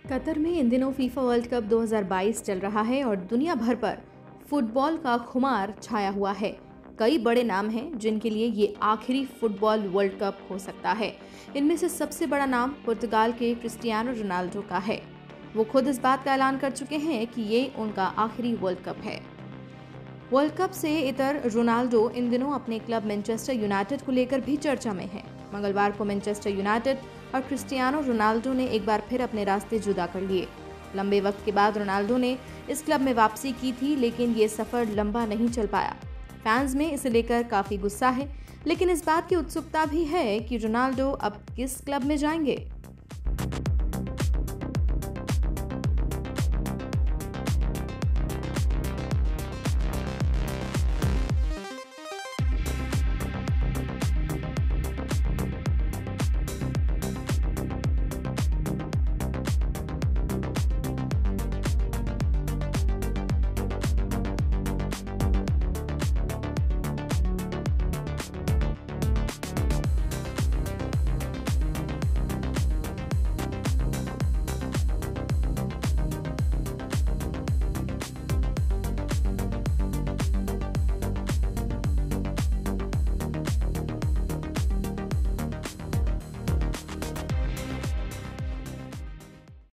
Qatar में इन दिनों FIFA world cup 2022 चल रहा है और दुनिया भर पर फुटबॉल का खुमार छाया हुआ है। कई बड़े नाम हैं जिनके लिए ये आखिरी फुटबॉल वर्ल्ड कप हो सकता है। इनमें से सबसे बड़ा नाम पुर्तगाल के क्रिस्टियानो रोनाल्डो का है। वो खुद इस बात का ऐलान कर चुके हैं कि ये उनका आखिरी वर्ल्ड कप है। वर्ल्ड कप से इतर रोनाल्डो इन दिनों अपने क्लब मैनचेस्टर यूनाइटेड को लेकर भी चर्चा में है। मंगलवार को मैनचेस्टर यूनाइटेड और क्रिस्टियानो रोनाल्डो ने एक बार फिर अपने रास्ते जुदा कर लिए। लंबे वक्त के बाद रोनाल्डो ने इस क्लब में वापसी की थी, लेकिन ये सफर लंबा नहीं चल पाया। फैंस में इसे लेकर काफी गुस्सा है, लेकिन इस बात की उत्सुकता भी है कि रोनाल्डो अब किस क्लब में जाएंगे।